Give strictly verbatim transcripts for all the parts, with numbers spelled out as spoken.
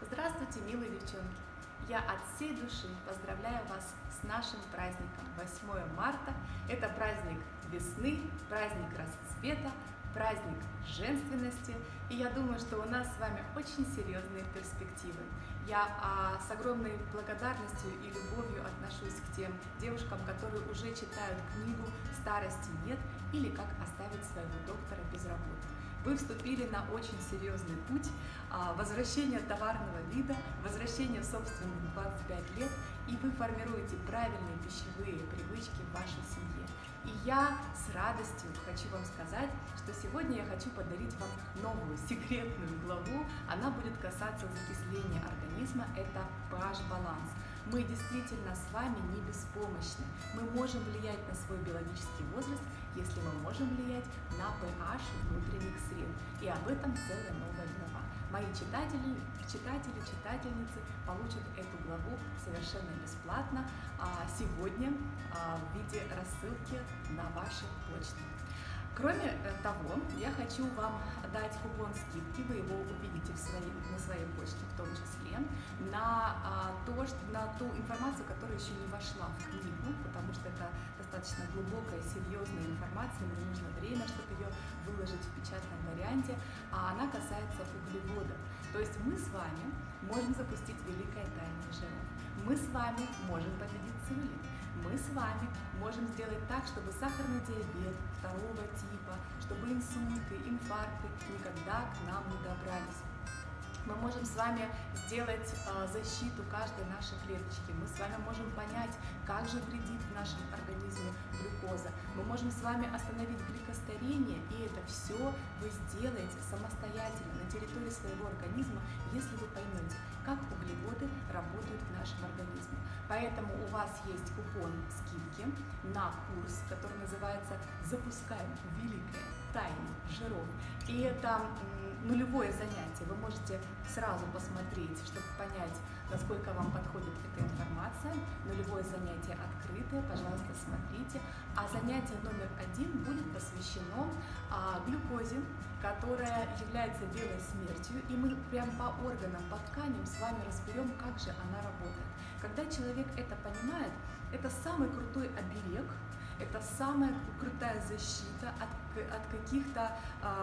Здравствуйте, милые девчонки! Я от всей души поздравляю вас с нашим праздником восьмое марта. Это праздник весны, праздник расцвета, праздник женственности. И я думаю, что у нас с вами очень серьезные перспективы. Я а, с огромной благодарностью и любовью отношусь к тем девушкам, которые уже читают книгу «Старости нет» или «Как оставить своего доктора без работы». Вы вступили на очень серьезный путь возвращения товарного вида, возвращения в собственных двадцать пять лет, и вы формируете правильные пищевые привычки в вашей семье. И я с радостью хочу вам сказать, что сегодня я хочу подарить вам новую секретную главу. Она будет касаться закисления организма, это pH-баланс. Мы действительно с вами не беспомощны. Мы можем влиять на свой биологический возраст, если мы можем влиять на pH внутренних сред. И об этом целая новая глава. Мои читатели, читатели, читательницы получат эту главу совершенно бесплатно сегодня в виде рассылки на ваши почты. Кроме того, я хочу вам дать купон скидки, вы его увидите в своей, на своей почте в том числе, на, а, то, что, на ту информацию, которая еще не вошла в книгу, потому что это достаточно глубокая, серьезная информация, мне нужно время, чтобы ее выложить в печатном варианте, а она касается углеводов. То есть мы с вами можем запустить великое тайное жиров, мы с вами можем победить целлюлит. Мы с вами можем сделать так, чтобы сахарный диабет второго типа, чтобы инсульты, инфаркты никогда к нам не добрались. Мы можем с вами сделать э, защиту каждой нашей клеточки. Мы с вами можем понять, как же вредит в нашем организме глюкоза. Мы можем с вами остановить гликостарение, и это все вы сделаете самостоятельно на территории своего организма, если вы поймете, как углеводы работают в нашем организме. Поэтому у вас есть купон скидки на курс, который называется «Запускаем великое тайны жиров». И это нулевое занятие. Вы можете сразу посмотреть, чтобы понять, насколько вам подходит эта информация. Нулевое занятие открытое, пожалуйста, смотрите. А занятие номер один будет посвящено а, глюкозе, которая является белой смертью. И мы прям по органам, по тканям с вами разберем, как же она работает. Когда человек это понимает, это самый крутой оберег, это самая крутая защита от, от каких-то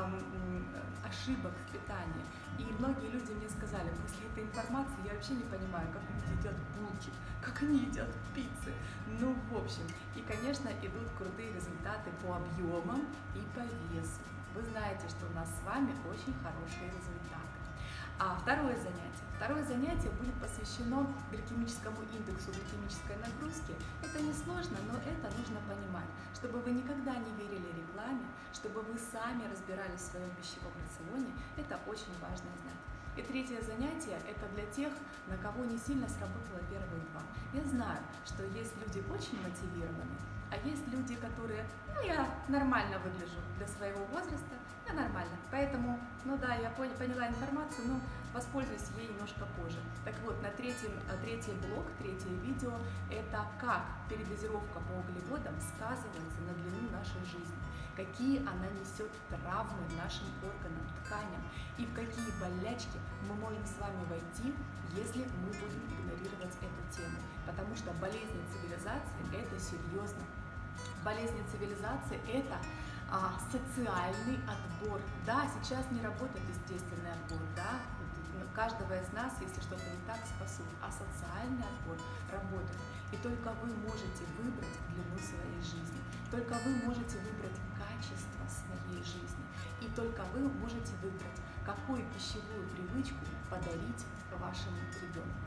эм, ошибок в питании. И многие люди мне сказали, после этой информации я вообще не понимаю, как люди едят булки, как они едят пиццы. Ну, в общем, и, конечно, идут крутые результаты по объемам и по весу. Вы знаете, что у нас с вами очень хорошие результаты. А второе занятие. Второе занятие будет посвящено гликемическому индексу, гликемической нагрузки. Это несложно, но это нужно понимать, чтобы вы никогда не верили рекламе, чтобы вы сами разбирались в своем пищевом рационе. Это очень важно знать. И третье занятие – это для тех, на кого не сильно сработало первые два. Я знаю, что есть люди очень мотивированные, а есть люди, которые, ну, я нормально выгляжу для своего возраста, я нормально. Поэтому, ну да, я поняла информацию, но воспользуюсь ей немножко позже. Так вот, на третьем, третий блок, третье видео – это как передозировка по углеводам сказывается на длину нашей жизни, какие она несет травмы нашим органам, тканям и в какие болячки мы можем с вами войти, если мы будем игнорировать эту тему. Потому что болезни цивилизации – это серьезно. Болезни цивилизации – это а, социальный отбор. Да, сейчас не работает естественный отбор, да, каждого из нас, если что-то не так, спасут, а социальный отбор работает. И только вы можете выбрать длину своей жизни, только вы можете выбрать качество своей жизни, и только вы можете выбрать, какую пищевую привычку подарить вашему ребенку.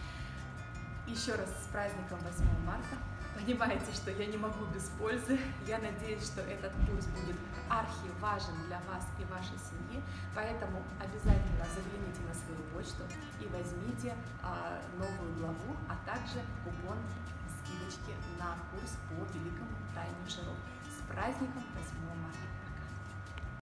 Еще раз с праздником восьмое марта. Понимаете, что я не могу без пользы. Я надеюсь, что этот курс будет архиважен для вас и вашей семьи. Поэтому обязательно загляните на свою почту и возьмите а, новую главу, а также купон скидочки на курс по великому тайне жиров. С праздником восьмое марта!